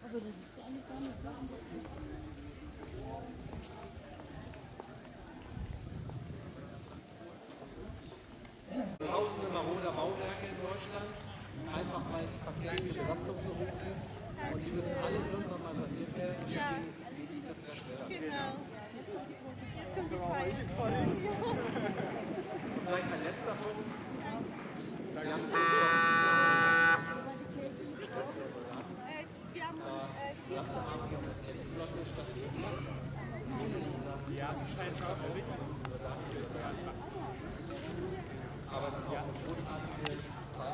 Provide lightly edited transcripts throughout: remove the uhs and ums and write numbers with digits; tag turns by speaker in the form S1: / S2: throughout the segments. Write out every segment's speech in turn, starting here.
S1: Tausende marode Bauwerke in Deutschland, einfach weil die verkehrliche Belastung so hoch ist und die müssen alle irgendwann mal passiert werden.
S2: Ja.
S1: Das zerstören.
S2: Genau. Jetzt kommt die Feier.
S1: Und vielleicht ein letzter Punkt. Wir haben flotte Station. Ja, es scheint schon aber es ist auch eine großartige Zeit.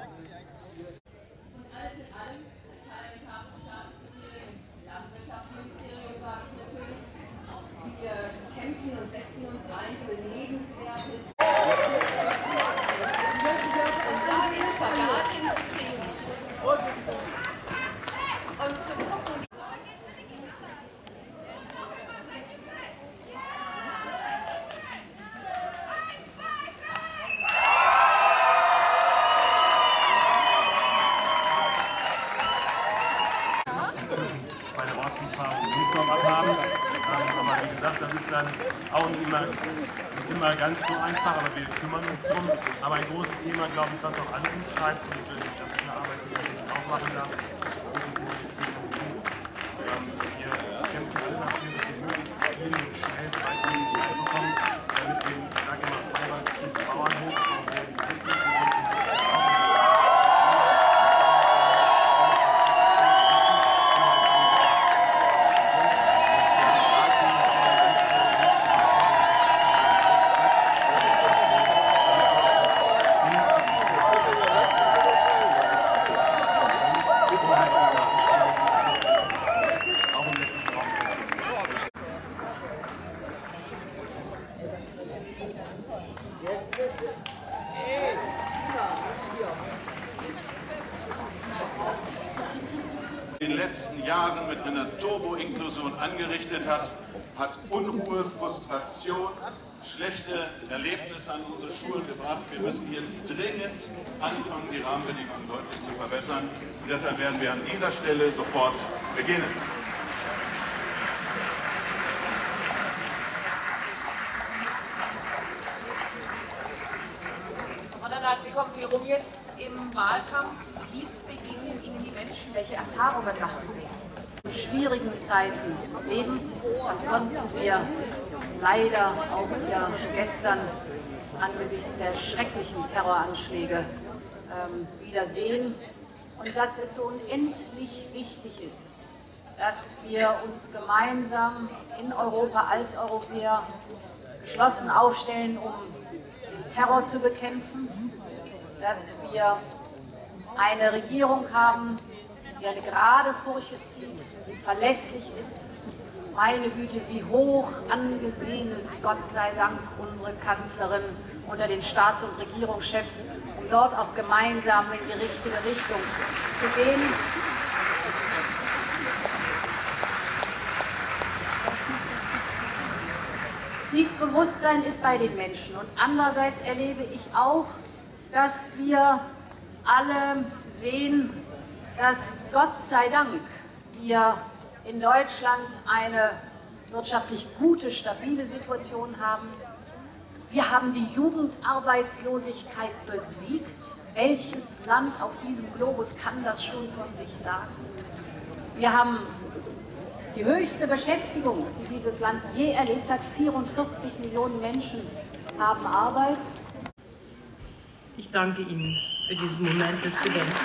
S3: Und alles in allem, als parlamentarische Staatssekretärin im Landwirtschaftsministerium war ich natürlich, wir kämpfen und setzen uns ein für lebenswerte und da den Spagat hinzukriegen und zu gucken,
S4: meine Ortserfahrung links noch abhaben. Aber wie gesagt, das ist dann auch nicht immer ganz so einfach, aber wir kümmern uns drum. Aber ein großes Thema, glaube ich, was auch alle umtreibt, und das ist eine Arbeit, die ich auch machen darf. Wir kämpfen alle dafür, dass wir möglichst viel und schnell Freitag bekommen, damit wir, ich sage immer, Feuerwehr zum Bauernhof
S5: in den letzten Jahren mit einer Turbo-Inklusion angerichtet hat, hat Unruhe, Frustration, schlechte Erlebnisse an unsere Schulen gebracht. Wir müssen hier dringend anfangen, die Rahmenbedingungen deutlich zu verbessern. Und deshalb werden wir an dieser Stelle sofort beginnen.
S3: Sie kommen viel rum jetzt im Wahlkampf. Wie begegnen Ihnen die Menschen? Welche Erfahrungen machen Sie? In schwierigen Zeiten leben, das konnten wir leider auch wieder gestern angesichts der schrecklichen Terroranschläge wieder sehen. Und dass es so unendlich wichtig ist, dass wir uns gemeinsam in Europa als Europäer geschlossen aufstellen, um den Terror zu bekämpfen, dass wir eine Regierung haben, die eine gerade Furche zieht, die verlässlich ist. Meine Güte, wie hoch angesehen ist, Gott sei Dank, unsere Kanzlerin unter den Staats- und Regierungschefs, um dort auch gemeinsam in die richtige Richtung zu gehen. Dieses Bewusstsein ist bei den Menschen und andererseits erlebe ich auch, dass wir alle sehen, dass Gott sei Dank wir in Deutschland eine wirtschaftlich gute, stabile Situation haben. Wir haben die Jugendarbeitslosigkeit besiegt. Welches Land auf diesem Globus kann das schon von sich sagen? Wir haben die höchste Beschäftigung, die dieses Land je erlebt hat. 44 Millionen Menschen haben Arbeit.
S6: Ich danke Ihnen für diesen Moment des Gedenkens.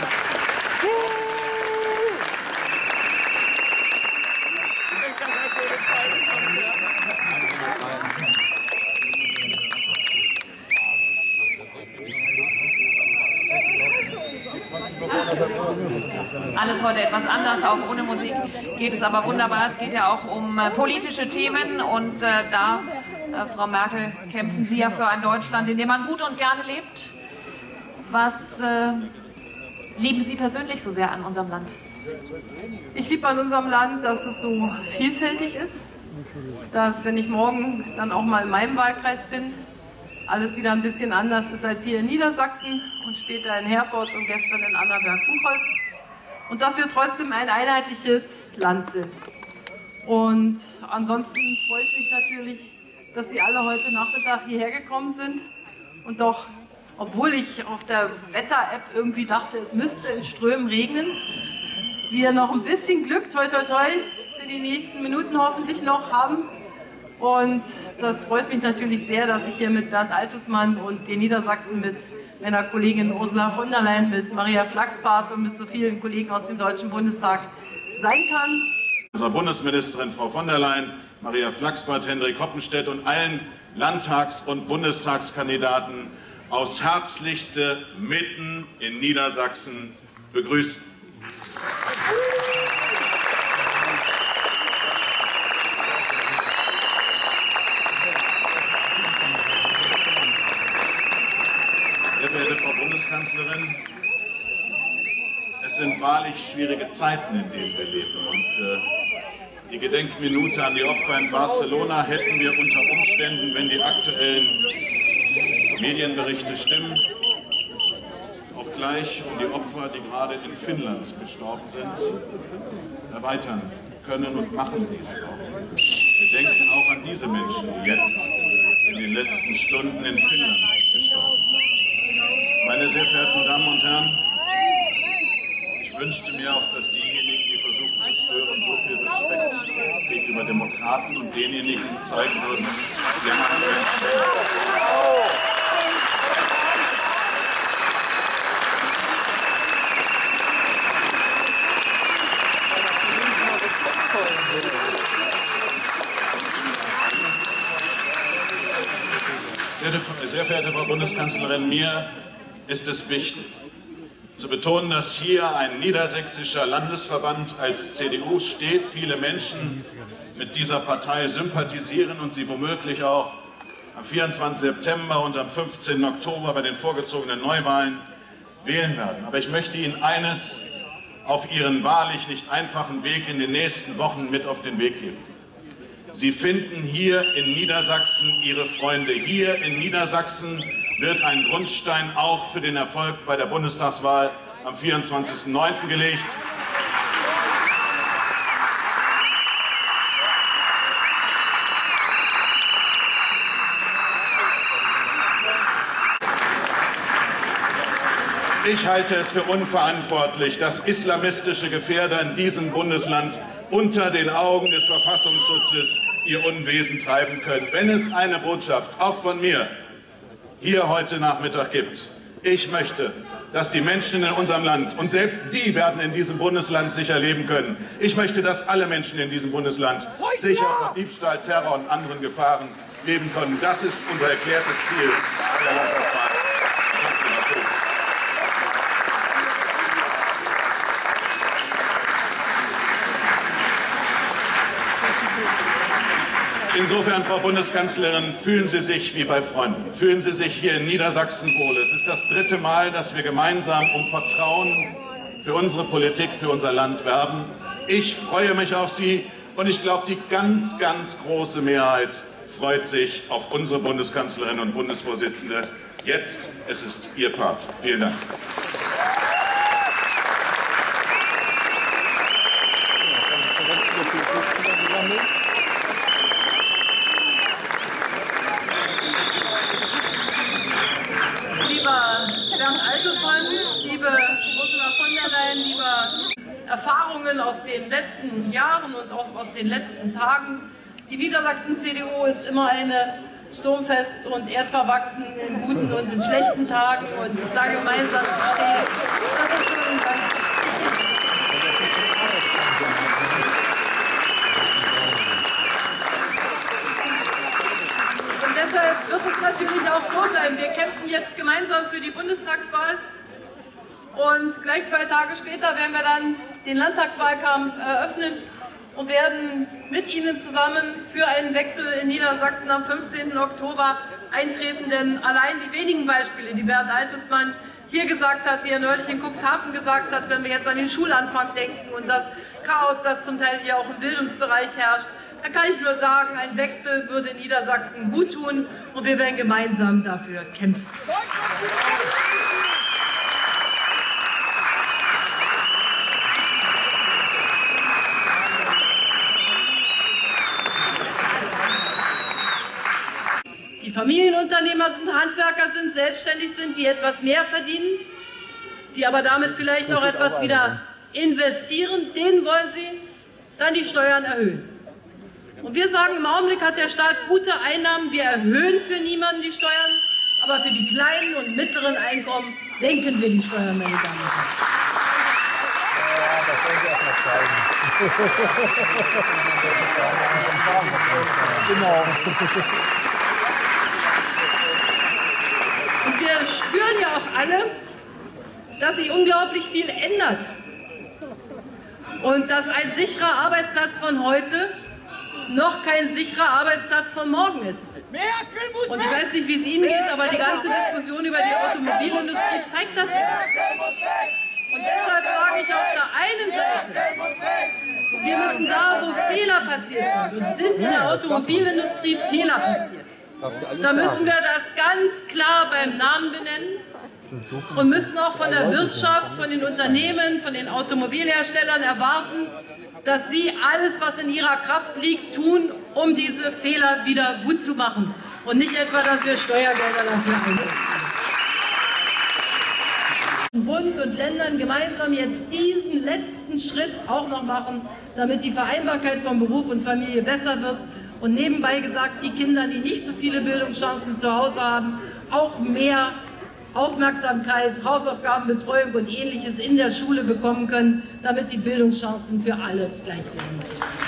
S7: Alles heute etwas anders, auch ohne Musik geht es aber wunderbar. Es geht ja auch um politische Themen und Frau Merkel, kämpfen Sie ja für ein Deutschland, in dem man gut und gerne lebt. Was lieben Sie persönlich so sehr an unserem Land?
S6: Ich liebe an unserem Land, dass es so vielfältig ist, dass, wenn ich morgen dann auch mal in meinem Wahlkreis bin, alles wieder ein bisschen anders ist als hier in Niedersachsen und später in Herford und gestern in Annaberg-Buchholz. und dass wir trotzdem ein einheitliches Land sind. Und ansonsten freue ich mich natürlich, dass Sie alle heute Nachmittag hierher gekommen sind und doch, obwohl ich auf der Wetter-App irgendwie dachte, es müsste in Strömen regnen, wir noch ein bisschen Glück, toi toi toi, für die nächsten Minuten hoffentlich noch haben. Und das freut mich natürlich sehr, dass ich hier mit Bernd Altusmann und den Niedersachsen mit meiner Kollegin Ursula von der Leyen, mit Maria Flachsbart und mit so vielen Kollegen aus dem Deutschen Bundestag sein kann.
S5: Unserer Bundesministerin Frau von der Leyen, Maria Flachsbart, Hendrik Hoppenstedt und allen Landtags- und Bundestagskandidaten aus herzlichste mitten in Niedersachsen begrüßen. Sehr verehrte Frau Bundeskanzlerin, es sind wahrlich schwierige Zeiten, in denen wir leben. Und die Gedenkminute an die Opfer in Barcelona hätten wir unter Umständen, wenn die aktuellen Medienberichte stimmen, auch gleich um die Opfer, die gerade in Finnland gestorben sind, erweitern können und machen dies auch. Wir denken auch an diese Menschen, die jetzt in den letzten Stunden in Finnland gestorben sind. Meine sehr verehrten Damen und Herren, ich wünschte mir auch, dass diejenigen, die versuchen zu stören, so viel Respekt gegenüber Demokraten und denjenigen zeigen würden, die am anderen Ende. Sehr verehrte Frau Bundeskanzlerin, mir ist es wichtig, zu betonen, dass hier ein niedersächsischer Landesverband als CDU steht, viele Menschen mit dieser Partei sympathisieren und sie womöglich auch am 24. September und am 15. Oktober bei den vorgezogenen Neuwahlen wählen werden. Aber ich möchte Ihnen eines auf Ihren wahrlich nicht einfachen Weg in den nächsten Wochen mit auf den Weg geben. Sie finden hier in Niedersachsen Ihre Freunde. Hier in Niedersachsen wird ein Grundstein auch für den Erfolg bei der Bundestagswahl am 24.09. gelegt. Ich halte es für unverantwortlich, dass islamistische Gefährder in diesem Bundesland unter den Augen des Verfassungsschutzes ihr Unwesen treiben können. Wenn es eine Botschaft, auch von mir, hier heute Nachmittag gibt, ich möchte, dass die Menschen in unserem Land, und selbst Sie werden in diesem Bundesland sicher leben können, ich möchte, dass alle Menschen in diesem Bundesland sicher vor Diebstahl, Terror und anderen Gefahren leben können. Das ist unser erklärtes Ziel bei der Landtagswahl. Insofern, Frau Bundeskanzlerin, fühlen Sie sich wie bei Freunden. Fühlen Sie sich hier in Niedersachsen wohl. Es ist das 3. Mal, dass wir gemeinsam um Vertrauen für unsere Politik, für unser Land werben. Ich freue mich auf Sie und ich glaube, die ganz, ganz große Mehrheit freut sich auf unsere Bundeskanzlerin und Bundesvorsitzende. Jetzt, es ist Ihr Part. Vielen Dank.
S6: Erfahrungen aus den letzten Jahren und auch aus den letzten Tagen. Die Niedersachsen-CDU ist immer eine sturmfest und erdverwachsen in guten und in schlechten Tagen und da gemeinsam zu stehen, das ist schon ganz wichtig. Und deshalb wird es natürlich auch so sein, wir kämpfen jetzt gemeinsam für die Bundestagswahl. Und gleich 2 Tage später werden wir dann den Landtagswahlkampf eröffnen und werden mit Ihnen zusammen für einen Wechsel in Niedersachsen am 15. Oktober eintreten. Denn allein die wenigen Beispiele, die Bernd Altusmann hier gesagt hat, die er neulich in Cuxhaven gesagt hat, wenn wir jetzt an den Schulanfang denken und das Chaos, das zum Teil hier auch im Bildungsbereich herrscht, da kann ich nur sagen, ein Wechsel würde Niedersachsen gut tun und wir werden gemeinsam dafür kämpfen. Unternehmer sind, Handwerker sind, selbstständig sind, die etwas mehr verdienen, die aber damit vielleicht auch etwas wieder investieren, denen wollen Sie dann die Steuern erhöhen. Und wir sagen, im Augenblick hat der Staat gute Einnahmen, wir erhöhen für niemanden die Steuern, aber für die kleinen und mittleren Einkommen senken wir die Steuern, meine Damen und Herren.
S2: Ja, das wollen wir erstmal zeigen. Genau.
S6: Und wir spüren ja auch alle, dass sich unglaublich viel ändert. Und dass ein sicherer Arbeitsplatz von heute noch kein sicherer Arbeitsplatz von morgen ist. Und ich weiß nicht, wie es Ihnen geht, aber die ganze Diskussion über die Automobilindustrie zeigt das ja. Und deshalb sage ich auf der einen Seite, wir müssen da, wo Fehler passiert sind, es sind in der Automobilindustrie Fehler passiert, da müssen wir das ganz klar beim Namen benennen und müssen auch von der Wirtschaft, von den Unternehmen, von den Automobilherstellern erwarten, dass sie alles, was in ihrer Kraft liegt, tun, um diese Fehler wieder gut zu machen. Und nicht etwa, dass wir Steuergelder dafür einsetzen. Bund und Ländern gemeinsam jetzt diesen letzten Schritt auch noch machen, damit die Vereinbarkeit von Beruf und Familie besser wird. Und nebenbei gesagt, die Kinder, die nicht so viele Bildungschancen zu Hause haben, auch mehr Aufmerksamkeit, Hausaufgabenbetreuung und Ähnliches in der Schule bekommen können, damit die Bildungschancen für alle gleich werden.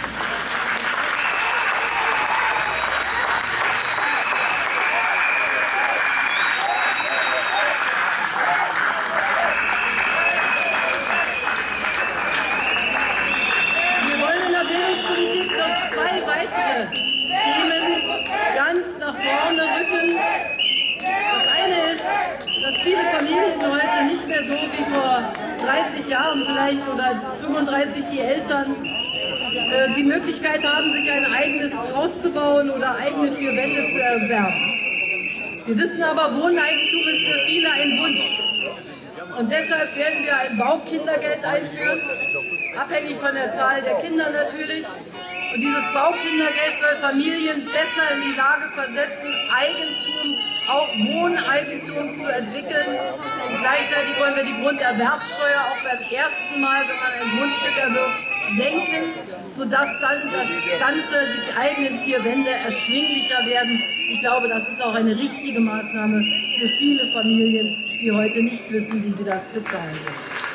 S6: Wir wollen in der Bildungspolitik noch zwei weitere Themen ganz nach vorne rücken. Das eine ist, dass viele Familien heute nicht mehr so wie vor 30 Jahren vielleicht oder 35 die Eltern die Möglichkeit haben, sich ein eigenes Haus zu bauen oder eigene 4 Wände zu erwerben. Wir wissen aber, Wohneigentum ist für viele ein Wunsch. Und deshalb werden wir ein Baukindergeld einführen, abhängig von der Zahl der Kinder natürlich. Und dieses Baukindergeld soll Familien besser in die Lage versetzen, Eigentum, auch Wohneigentum zu entwickeln. Und gleichzeitig wollen wir die Grunderwerbssteuer auch beim ersten Mal, wenn man ein Grundstück erwirbt, senken, sodass dann das Ganze, die eigenen 4 Wände erschwinglicher werden. Ich glaube, das ist auch eine richtige Maßnahme für viele Familien, die heute nicht wissen, wie sie das bezahlen sollen.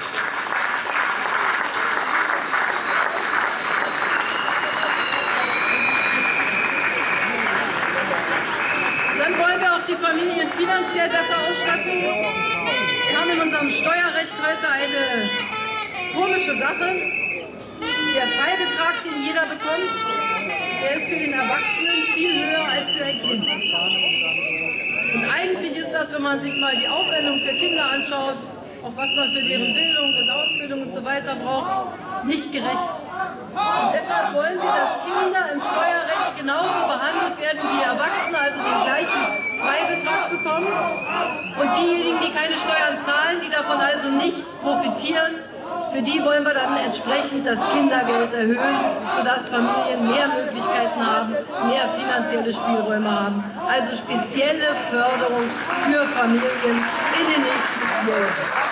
S6: Die Familien finanziell besser ausstatten. Wir haben in unserem Steuerrecht heute eine komische Sache. Der Freibetrag, den jeder bekommt, der ist für den Erwachsenen viel höher als für ein Kind. Und eigentlich ist das, wenn man sich mal die Aufwendung für Kinder anschaut, auch was man für deren Bildung und Ausbildung und so weiter braucht, nicht gerecht. Und deshalb wollen wir, dass Kinder im Steuerrecht genauso behandelt werden wie Erwachsene, also den gleichen Freibetrag bekommen. Und diejenigen, die keine Steuern zahlen, die davon also nicht profitieren, für die wollen wir dann entsprechend das Kindergeld erhöhen, sodass Familien mehr Möglichkeiten haben, mehr finanzielle Spielräume haben. Also spezielle Förderung für Familien in den nächsten 4 Jahren.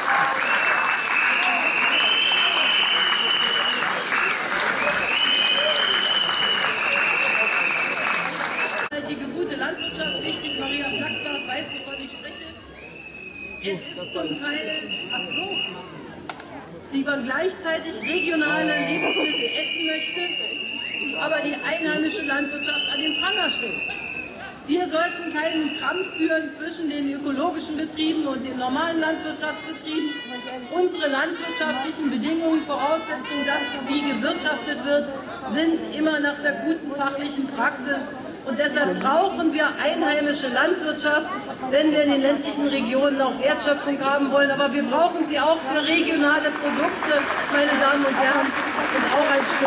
S6: Die gute Landwirtschaft, wichtig, Maria Flachsbach weiß, wovon ich spreche. Es ist zum Teil absurd, wie man gleichzeitig regionale Lebensmittel essen möchte, aber die einheimische Landwirtschaft an den Pranger stellt. Wir sollten keinen Kampf führen zwischen den ökologischen Betrieben und den normalen Landwirtschaftsbetrieben. Unsere landwirtschaftlichen Bedingungen, Voraussetzungen, das, wie gewirtschaftet wird, sind immer nach der guten fachlichen Praxis. Und deshalb brauchen wir einheimische Landwirtschaft, wenn wir in den ländlichen Regionen auch Wertschöpfung haben wollen. Aber wir brauchen sie auch für regionale Produkte, meine Damen und Herren, und auch ein Stück.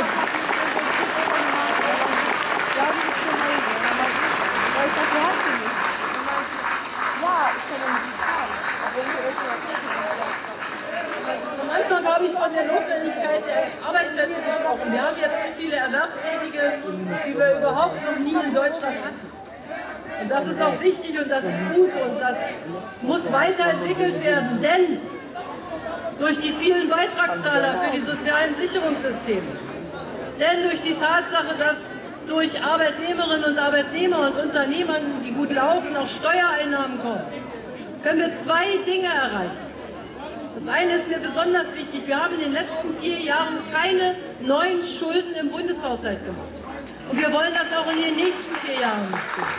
S6: Am Anfang habe ich von der Notwendigkeit der Arbeitsplätze gesprochen. Wir haben jetzt so viele Erwerbstätige, wie wir überhaupt noch nie in Deutschland hatten. Und das ist auch wichtig und das ist gut und das muss weiterentwickelt werden, denn durch die vielen Beitragszahler für die sozialen Sicherungssysteme, denn durch die Tatsache, dass durch Arbeitnehmerinnen und Arbeitnehmer und Unternehmer, die gut laufen, auch Steuereinnahmen kommen, können wir zwei Dinge erreichen. Das eine ist mir besonders wichtig. Wir haben in den letzten 4 Jahren keine neuen Schulden im Bundeshaushalt gemacht. Und wir wollen das auch in den nächsten 4 Jahren nicht tun.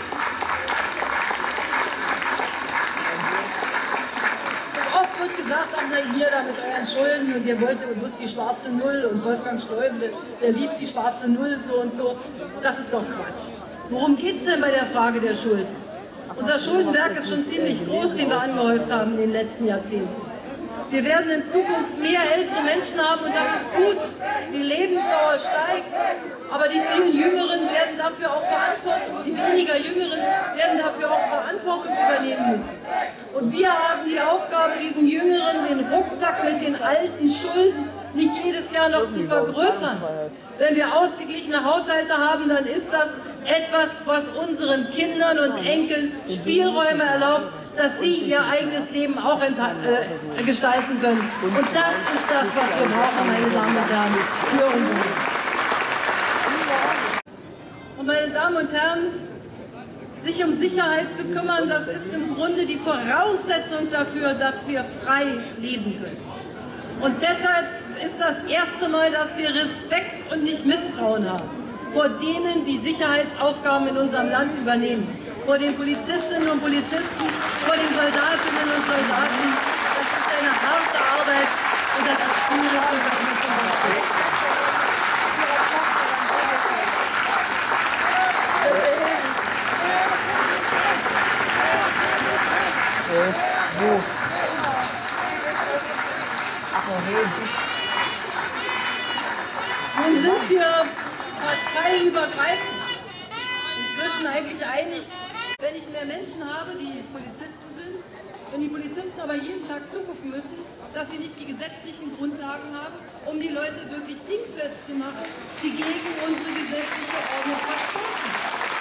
S6: Und oft wird gesagt, ach na ihr da mit euren Schulden und ihr wollt bloß die schwarze Null und Wolfgang Schäuble, der liebt die schwarze Null so und so. Das ist doch Quatsch. Worum geht es denn bei der Frage der Schulden? Unser Schuldenberg ist schon ziemlich groß, den wir angehäuft haben in den letzten Jahrzehnten. Wir werden in Zukunft mehr ältere Menschen haben und das ist gut. Die Lebensdauer steigt, aber die vielen Jüngeren werden dafür auch Verantwortung, die weniger Jüngeren werden dafür auch Verantwortung übernehmen müssen. Und wir haben die Aufgabe, diesen Jüngeren den Rucksack mit den alten Schulden nicht jedes Jahr noch zu vergrößern. Wenn wir ausgeglichene Haushalte haben, dann ist das etwas, was unseren Kindern und Enkeln Spielräume erlaubt, dass sie ihr eigenes Leben auch gestalten können. Und das ist das, was wir brauchen, meine Damen und Herren, für unser Leben. Und meine Damen und Herren, sich um Sicherheit zu kümmern, das ist im Grunde die Voraussetzung dafür, dass wir frei leben können. Und deshalb ist das erste Mal, dass wir Respekt und nicht Misstrauen haben vor denen, die Sicherheitsaufgaben in unserem Land übernehmen. Vor den Polizistinnen und Polizisten, vor den Soldatinnen und Soldaten. Das ist eine harte Arbeit und das ist schwierig und das müssen wir unterstützen. Nun sind wir parteiübergreifend inzwischen eigentlich einig, wenn ich mehr Menschen habe, die Polizisten sind, wenn die Polizisten aber jeden Tag zugucken müssen, dass sie nicht die gesetzlichen Grundlagen haben, um die Leute wirklich dingfest zu machen, die gegen unsere gesetzliche Ordnung verstoßen.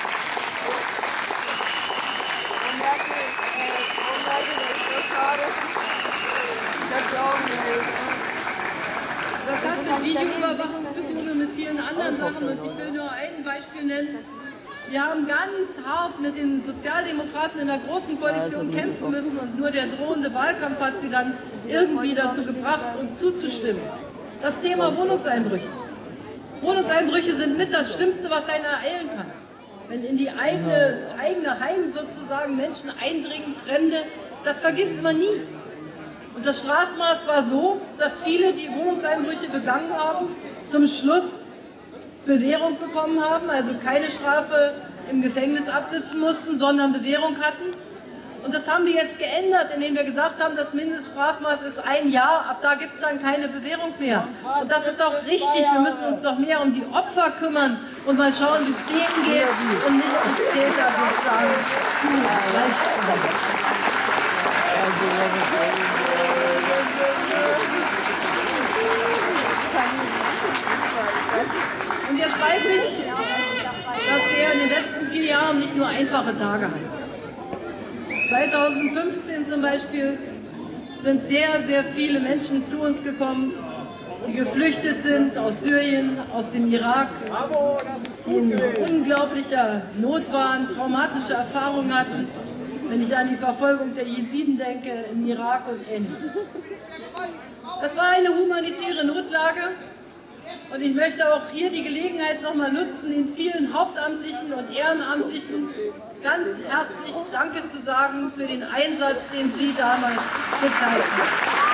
S6: Das hat mit Videoüberwachung zu tun und mit vielen anderen Sachen und ich will nur ein Beispiel nennen. Wir haben ganz hart mit den Sozialdemokraten in der Großen Koalition kämpfen müssen und nur der drohende Wahlkampf hat sie dann irgendwie dazu gebracht, uns zuzustimmen. Das Thema Wohnungseinbrüche. Wohnungseinbrüche sind mit das Schlimmste, was einer ereilen kann. Wenn in die eigene Heim sozusagen Menschen eindringen, Fremde, das vergisst man nie. Und das Strafmaß war so, dass viele, die Wohnungseinbrüche begangen haben, zum Schluss Bewährung bekommen haben, also keine Strafe im Gefängnis absitzen mussten, sondern Bewährung hatten. Und das haben wir jetzt geändert, indem wir gesagt haben, das Mindeststrafmaß ist 1 Jahr, ab da gibt es dann keine Bewährung mehr. Und das ist auch richtig, wir müssen uns noch mehr um die Opfer kümmern und mal schauen, wie es denen geht und nicht die Täter sozusagen zu leicht kommen. Und jetzt weiß ich, dass wir in den letzten 4 Jahren nicht nur einfache Tage hatten. 2015 zum Beispiel sind sehr, sehr viele Menschen zu uns gekommen, die geflüchtet sind aus Syrien, aus dem Irak, die in unglaublicher Not waren, traumatische Erfahrungen hatten, wenn ich an die Verfolgung der Jesiden denke im Irak und Ähnliches. Das war eine humanitäre Notlage. Und ich möchte auch hier die Gelegenheit nochmal nutzen, den vielen Hauptamtlichen und Ehrenamtlichen ganz herzlich Danke zu sagen für den Einsatz, den Sie damals gezeigt haben.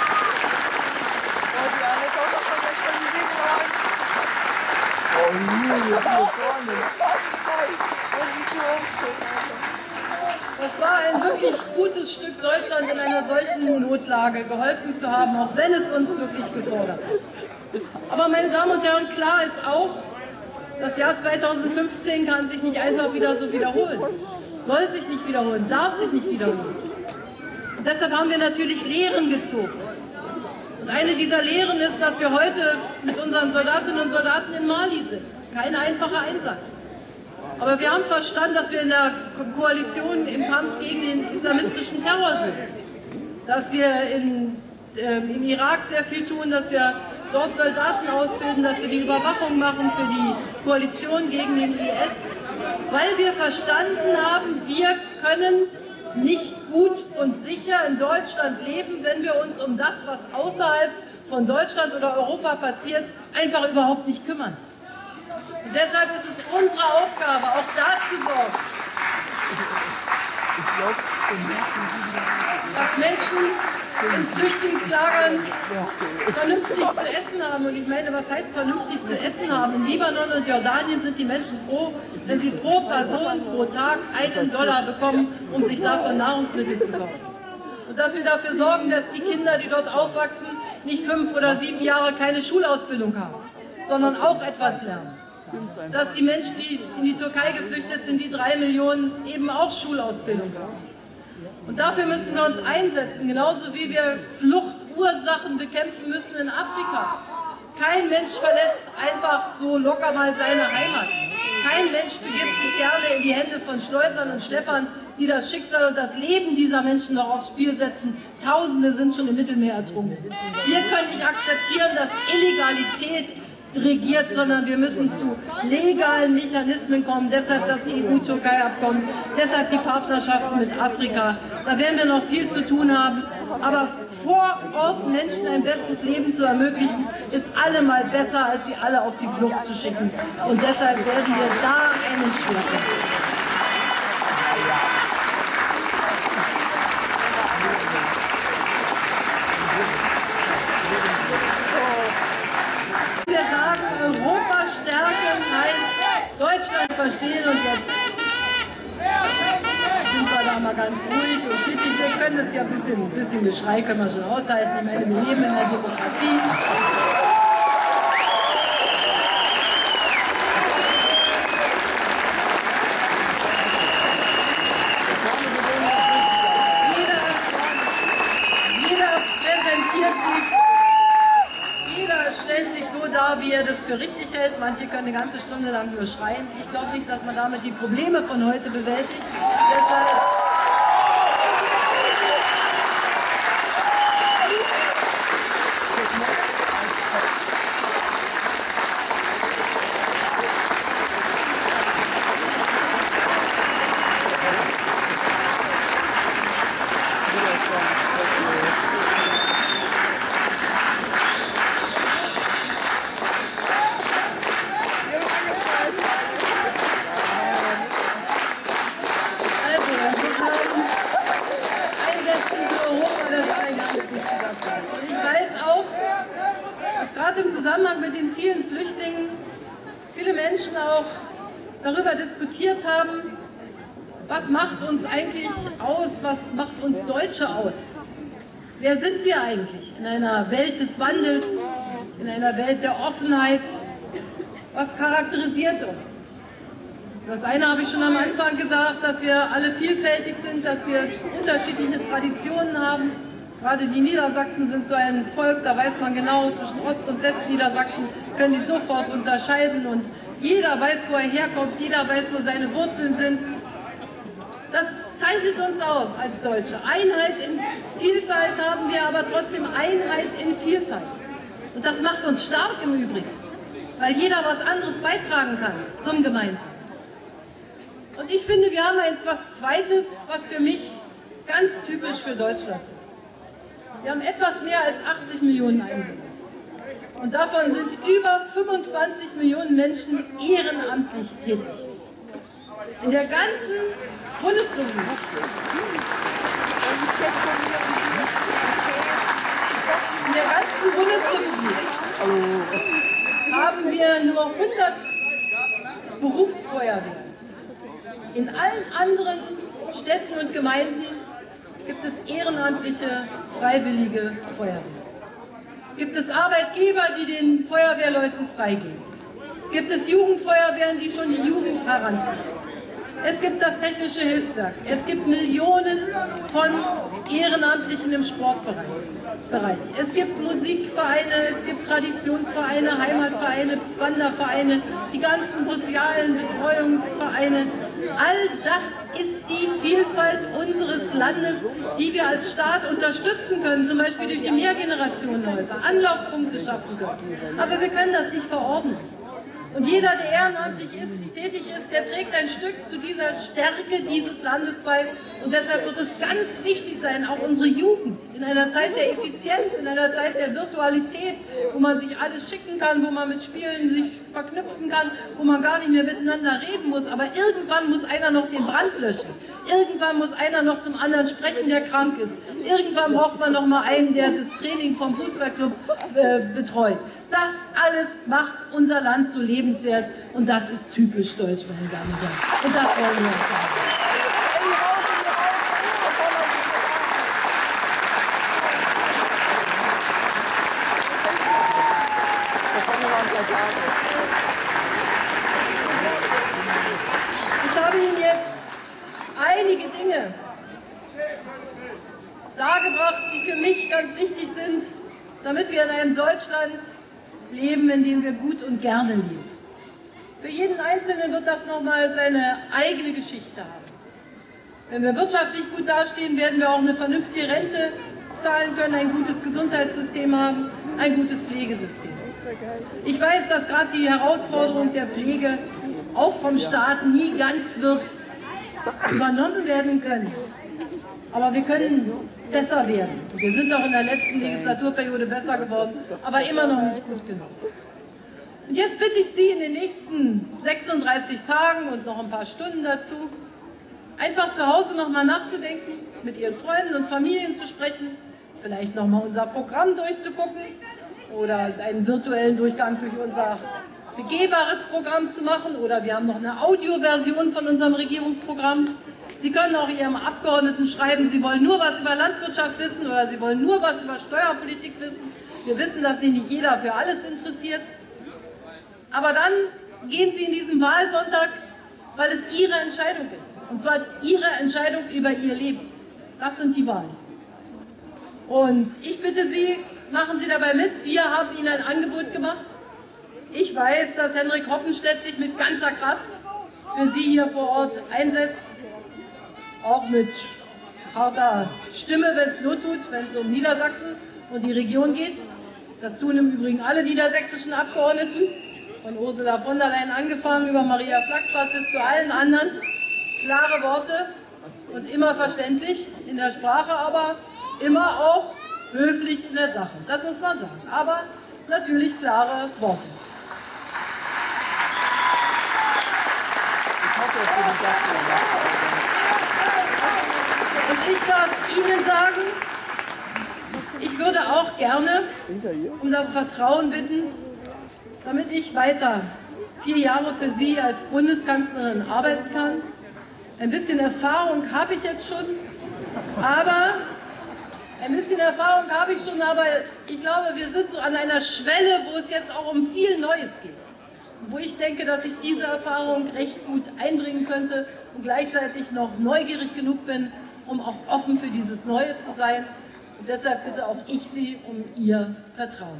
S6: Das war ein wirklich gutes Stück Deutschland in einer solchen Notlage geholfen zu haben, auch wenn es uns wirklich gefordert hat. Aber meine Damen und Herren, klar ist auch, das Jahr 2015 kann sich nicht einfach wieder so wiederholen. Soll sich nicht wiederholen, darf sich nicht wiederholen. Und deshalb haben wir natürlich Lehren gezogen. Und eine dieser Lehren ist, dass wir heute mit unseren Soldatinnen und Soldaten in Mali sind. Kein einfacher Einsatz. Aber wir haben verstanden, dass wir in der Koalition im Kampf gegen den islamistischen Terror sind. Dass wir im Irak sehr viel tun, dass wir dort Soldaten ausbilden, dass wir die Überwachung machen für die Koalition gegen den IS. Weil wir verstanden haben, wir können nicht gut und sicher in Deutschland leben, wenn wir uns um das, was außerhalb von Deutschland oder Europa passiert, einfach überhaupt nicht kümmern. Und deshalb ist es unsere Aufgabe, auch da zu sorgen, dass Menschen in Flüchtlingslagern vernünftig zu essen haben. Und ich meine, was heißt vernünftig zu essen haben? In Libanon und Jordanien sind die Menschen froh, wenn sie pro Person pro Tag $1 bekommen, um sich davon Nahrungsmittel zu kaufen. Und dass wir dafür sorgen, dass die Kinder, die dort aufwachsen, nicht 5 oder 7 Jahre keine Schulausbildung haben, sondern auch etwas lernen. Dass die Menschen, die in die Türkei geflüchtet sind, die 3 Millionen, eben auch Schulausbildung haben. Und dafür müssen wir uns einsetzen, genauso wie wir Fluchtursachen bekämpfen müssen in Afrika. Kein Mensch verlässt einfach so locker mal seine Heimat. Kein Mensch begibt sich gerne in die Hände von Schleusern und Schleppern, die das Schicksal und das Leben dieser Menschen noch aufs Spiel setzen. Tausende sind schon im Mittelmeer ertrunken. Wir können nicht akzeptieren, dass Illegalität regiert, sondern wir müssen zu legalen Mechanismen kommen. Deshalb das EU-Türkei-Abkommen, deshalb die Partnerschaften mit Afrika. Da werden wir noch viel zu tun haben. Aber vor Ort Menschen ein besseres Leben zu ermöglichen, ist allemal besser, als sie alle auf die Flucht zu schicken. Und deshalb werden wir da einen Schritt machen. Wir sagen, Europa stärken heißt Deutschland verstehen, und jetzt sind wir da mal ganz ruhig und friedlich. Wir können das ja ein bisschen Geschrei können wir schon aushalten. Ich meine, wir leben in der Demokratie. Jeder präsentiert sich. Jeder stellt sich so dar, wie er das für richtig hält. Manche können eine ganze Stunde lang nur schreien. Ich glaube nicht, dass man damit die Probleme von heute bewältigt. Deshalb im Zusammenhang mit den vielen Flüchtlingen viele Menschen auch darüber diskutiert haben, was macht uns eigentlich aus, was macht uns Deutsche aus? Wer sind wir eigentlich in einer Welt des Wandels, in einer Welt der Offenheit? Was charakterisiert uns? Das eine habe ich schon am Anfang gesagt, dass wir alle vielfältig sind, dass wir unterschiedliche Traditionen haben. Gerade die Niedersachsen sind so ein Volk, da weiß man genau, zwischen Ost- und Westniedersachsen können die sofort unterscheiden und jeder weiß, wo er herkommt, jeder weiß, wo seine Wurzeln sind. Das zeichnet uns aus als Deutsche. Einheit in Vielfalt haben wir, aber trotzdem Einheit in Vielfalt. Und das macht uns stark im Übrigen, weil jeder was anderes beitragen kann zum Gemeinsamen. Und ich finde, wir haben etwas Zweites, was für mich ganz typisch für Deutschland ist. Wir haben etwas mehr als 80 Millionen Einwohner. Und davon sind über 25 Millionen Menschen ehrenamtlich tätig. In der ganzen Bundesrepublik. Haben wir nur 100 Berufsfeuerwehren. In allen anderen Städten und Gemeinden gibt es ehrenamtliche, freiwillige Feuerwehr. Gibt es Arbeitgeber, die den Feuerwehrleuten freigeben. Gibt es Jugendfeuerwehren, die schon die Jugend heranführen. Es gibt das Technische Hilfswerk. Es gibt Millionen von Ehrenamtlichen im Sportbereich. Es gibt Musikvereine, es gibt Traditionsvereine, Heimatvereine, Wandervereine, die ganzen sozialen Betreuungsvereine. All das ist die Vielfalt unseres Landes, die wir als Staat unterstützen können, zum Beispiel durch die Mehrgenerationenhäuser, Anlaufpunkte schaffen können. Aber wir können das nicht verordnen. Und jeder, der ehrenamtlich tätig ist, der trägt ein Stück zu dieser Stärke dieses Landes bei. Und deshalb wird es ganz wichtig sein, auch unsere Jugend in einer Zeit der Effizienz, in einer Zeit der Virtualität, wo man sich alles schicken kann, wo man mit Spielen sich verknüpfen kann, wo man gar nicht mehr miteinander reden muss. Aber irgendwann muss einer noch den Brand löschen. Irgendwann muss einer noch zum anderen sprechen, der krank ist. Irgendwann braucht man noch mal einen, der das Training vom Fußballclub betreut. Das alles macht unser Land so lebenswert und das ist typisch deutsch, meine Damen und Herren. Und das wollen wir auch sagen. Ich habe Ihnen jetzt einige Dinge dargebracht, die für mich ganz wichtig sind, damit wir in einem Deutschland leben, in dem wir gut und gerne leben. Für jeden Einzelnen wird das nochmal seine eigene Geschichte haben. Wenn wir wirtschaftlich gut dastehen, werden wir auch eine vernünftige Rente zahlen können, ein gutes Gesundheitssystem haben, ein gutes Pflegesystem. Ich weiß, dass gerade die Herausforderung der Pflege auch vom Staat nie ganz wird übernommen werden können. Aber wir können besser werden. Wir sind auch in der letzten Legislaturperiode besser geworden, aber immer noch nicht gut genug. Und jetzt bitte ich Sie in den nächsten 36 Tagen und noch ein paar Stunden dazu, einfach zu Hause nochmal nachzudenken, mit Ihren Freunden und Familien zu sprechen, vielleicht nochmal unser Programm durchzugucken oder einen virtuellen Durchgang durch unser begehbares Programm zu machen oder wir haben noch eine Audioversion von unserem Regierungsprogramm. Sie können auch Ihrem Abgeordneten schreiben, Sie wollen nur was über Landwirtschaft wissen oder Sie wollen nur was über Steuerpolitik wissen. Wir wissen, dass sich nicht jeder für alles interessiert. Aber dann gehen Sie in diesen Wahlsonntag, weil es Ihre Entscheidung ist. Und zwar Ihre Entscheidung über Ihr Leben. Das sind die Wahlen. Und ich bitte Sie, machen Sie dabei mit. Wir haben Ihnen ein Angebot gemacht. Ich weiß, dass Henrik Hoppenstedt sich mit ganzer Kraft für Sie hier vor Ort einsetzt. Auch mit harter Stimme, wenn es not tut, wenn es um Niedersachsen und die Region geht. Das tun im Übrigen alle niedersächsischen Abgeordneten, von Ursula von der Leyen angefangen, über Maria Flachsbart bis zu allen anderen. Klare Worte und immer verständlich in der Sprache, aber immer auch höflich in der Sache. Das muss man sagen. Aber natürlich klare Worte. Und ich darf Ihnen sagen, ich würde auch gerne um das Vertrauen bitten, damit ich weiter 4 Jahre für Sie als Bundeskanzlerin arbeiten kann. Ein bisschen Erfahrung habe ich jetzt schon, aber ich glaube, wir sind so an einer Schwelle, wo es jetzt auch um viel Neues geht. Wo ich denke, dass ich diese Erfahrung recht gut einbringen könnte und gleichzeitig noch neugierig genug bin, um auch offen für dieses Neue zu sein. Und deshalb bitte auch ich Sie um Ihr Vertrauen.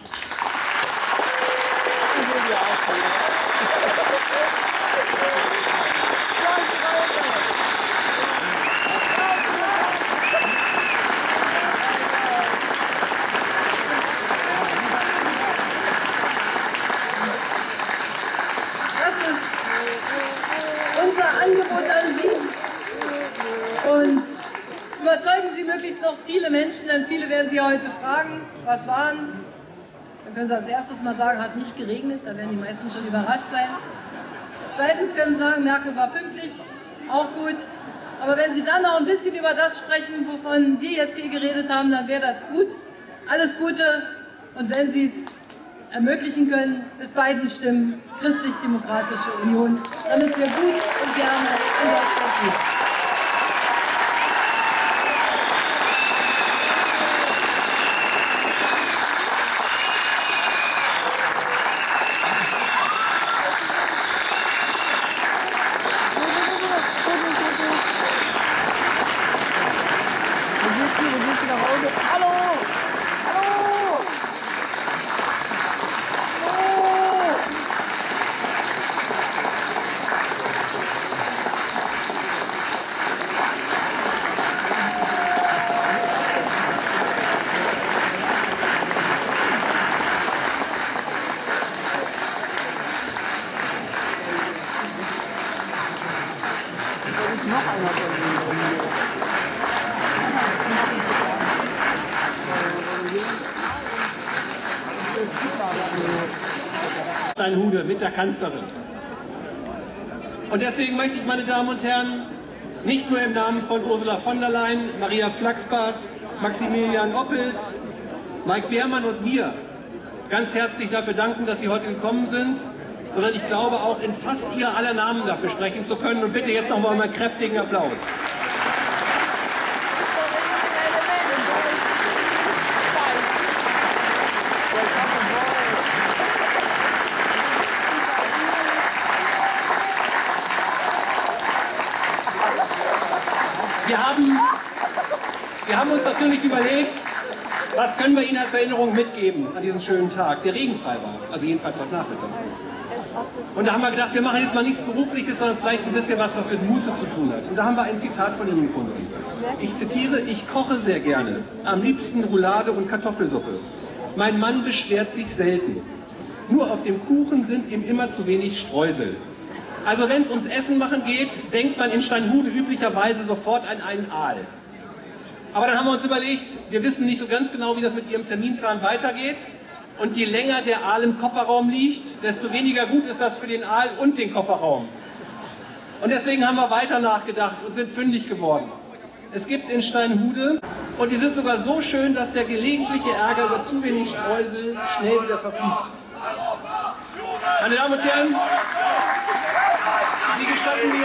S6: Angebot an Sie und überzeugen Sie möglichst noch viele Menschen, denn viele werden Sie heute fragen, was waren. Dann können Sie als erstes mal sagen, hat nicht geregnet, da werden die meisten schon überrascht sein. Zweitens können Sie sagen, Merkel war pünktlich, auch gut. Aber wenn Sie dann noch ein bisschen über das sprechen, wovon wir jetzt hier geredet haben, dann wäre das gut. Alles Gute und wenn Sie es ermöglichen können, mit beiden Stimmen Christlich-Demokratische Union, damit wir gut und gerne in Deutschland leben.
S8: Steinhude mit der Kanzlerin. Und deswegen möchte ich, meine Damen und Herren, nicht nur im Namen von Ursula von der Leyen, Maria Flachsbart, Maximilian Oppelt, Mike Beermann und mir ganz herzlich dafür danken, dass Sie heute gekommen sind, sondern ich glaube auch in fast Ihr aller Namen dafür sprechen zu können. Und bitte jetzt noch mal einen kräftigen Applaus. Wir haben uns natürlich überlegt, was können wir Ihnen als Erinnerung mitgeben an diesen schönen Tag, der regenfrei war, also jedenfalls heute Nachmittag. Und da haben wir gedacht, wir machen jetzt mal nichts Berufliches, sondern vielleicht ein bisschen was mit Muße zu tun hat. Und da haben wir ein Zitat von Ihnen gefunden. Ich zitiere: Ich koche sehr gerne, am liebsten Roulade und Kartoffelsuppe. Mein Mann beschwert sich selten. Nur auf dem Kuchen sind ihm immer zu wenig Streusel. Also wenn es ums Essen machen geht, denkt man in Steinhude üblicherweise sofort an einen Aal. Aber dann haben wir uns überlegt, wir wissen nicht so ganz genau, wie das mit Ihrem Terminplan weitergeht. Und je länger der Aal im Kofferraum liegt, desto weniger gut ist das für den Aal und den Kofferraum. Und deswegen haben wir weiter nachgedacht und sind fündig geworden. Es gibt in Steinhude, und die sind sogar so schön, dass der gelegentliche Ärger über zu wenig Streusel schnell wieder verfliegt. Meine Damen und Herren, Sie gestatten mir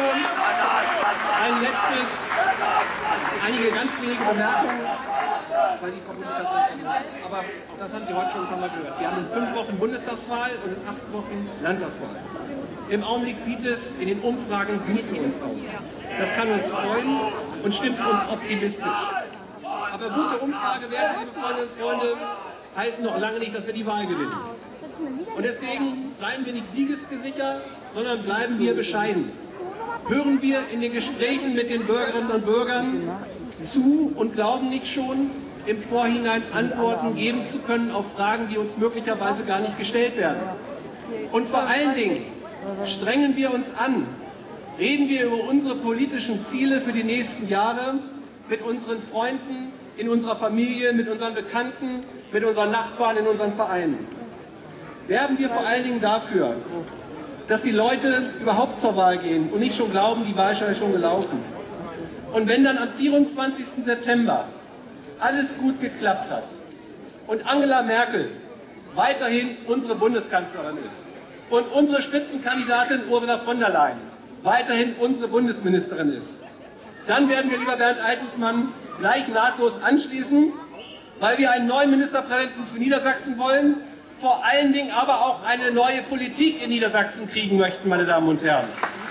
S8: einige ganz wenige Bemerkungen, weil die Frau Bundeskanzlerin, aber auch das haben Sie heute schon ein paar Mal gehört. Wir haben in 5 Wochen Bundestagswahl und in 8 Wochen Landtagswahl. Im Augenblick sieht es in den Umfragen gut für uns aus. Das kann uns freuen und stimmt uns optimistisch. Aber gute Umfragewerte, liebe Freundinnen und Freunde, heißen noch lange nicht, dass wir die Wahl gewinnen. Und deswegen seien wir nicht siegesgesichert, sondern bleiben wir bescheiden. Hören wir in den Gesprächen mit den Bürgerinnen und Bürgern zu und glauben nicht schon, im Vorhinein Antworten geben zu können auf Fragen, die uns möglicherweise gar nicht gestellt werden. Und vor allen Dingen strengen wir uns an, reden wir über unsere politischen Ziele für die nächsten Jahre mit unseren Freunden, in unserer Familie, mit unseren Bekannten, mit unseren Nachbarn, in unseren Vereinen. Werben wir vor allen Dingen dafür, dass die Leute überhaupt zur Wahl gehen und nicht schon glauben, die Wahl sei schon gelaufen. Und wenn dann am 24. September alles gut geklappt hat und Angela Merkel weiterhin unsere Bundeskanzlerin ist und unsere Spitzenkandidatin Ursula von der Leyen weiterhin unsere Bundesministerin ist, dann werden wir, lieber Bernd Eidesmann, gleich nahtlos anschließen, weil wir einen neuen Ministerpräsidenten für Niedersachsen wollen, vor allen Dingen aber auch eine neue Politik in Niedersachsen kriegen möchten, meine Damen und Herren.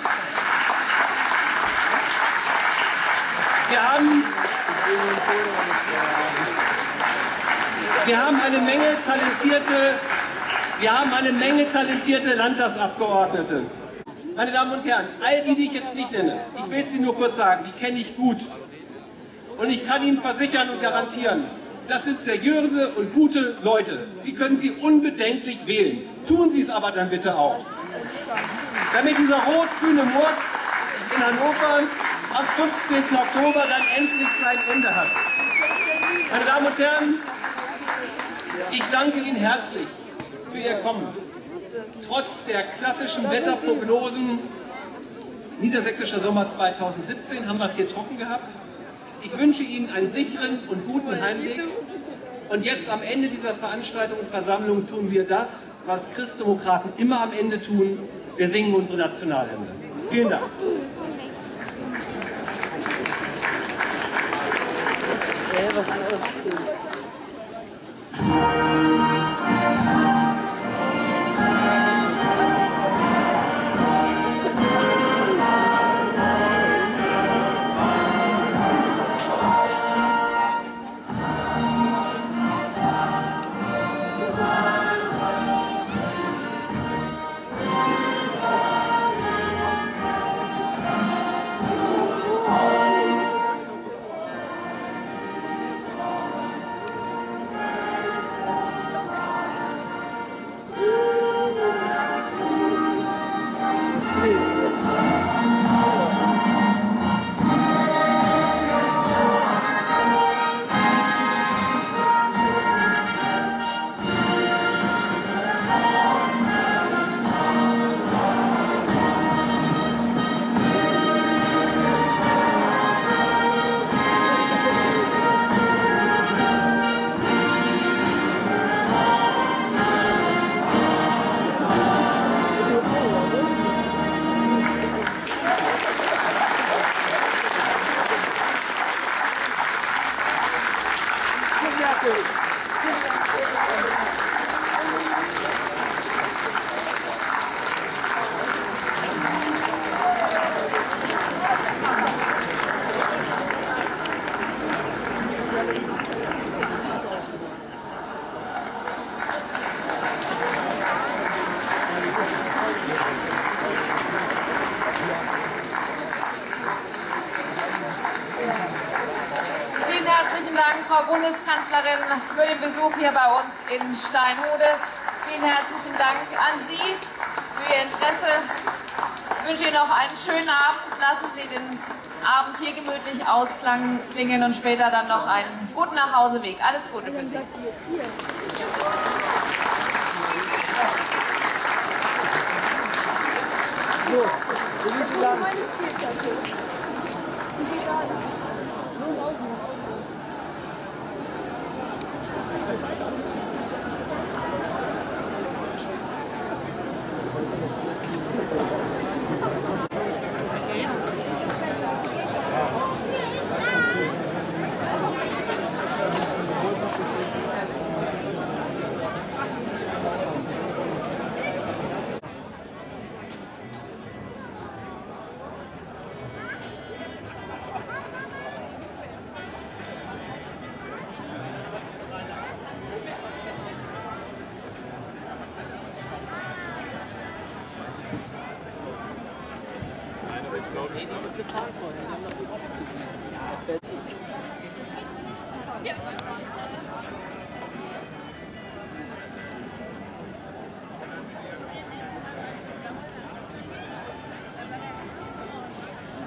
S8: Wir haben eine Menge talentierte Landtagsabgeordnete. Meine Damen und Herren, all die ich jetzt nicht nenne, ich will sie nur kurz sagen, die kenne ich gut. Und ich kann Ihnen versichern und garantieren, das sind seriöse und gute Leute. Sie können sie unbedenklich wählen. Tun Sie es aber dann bitte auch. Damit dieser rot-grüne Murks in Hannover am 15. Oktober dann endlich sein Ende hat. Meine Damen und Herren, ich danke Ihnen herzlich für Ihr Kommen. Trotz der klassischen Wetterprognosen, niedersächsischer Sommer 2017, haben wir es hier trocken gehabt. Ich wünsche Ihnen einen sicheren und guten Heimweg. Und jetzt am Ende dieser Veranstaltung und Versammlung tun wir das, was Christdemokraten immer am Ende tun. Wir singen unsere Nationalhymne. Vielen Dank.
S7: Frau Bundeskanzlerin, für den Besuch hier bei uns in Steinhude. Vielen herzlichen Dank an Sie für Ihr Interesse. Ich wünsche Ihnen noch einen schönen Abend. Lassen Sie den Abend hier gemütlich ausklingen und später dann noch einen guten Nachhauseweg. Alles Gute für Sie.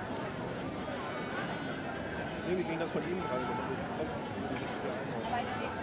S8: Wir kriegen das von Ihnen gerade.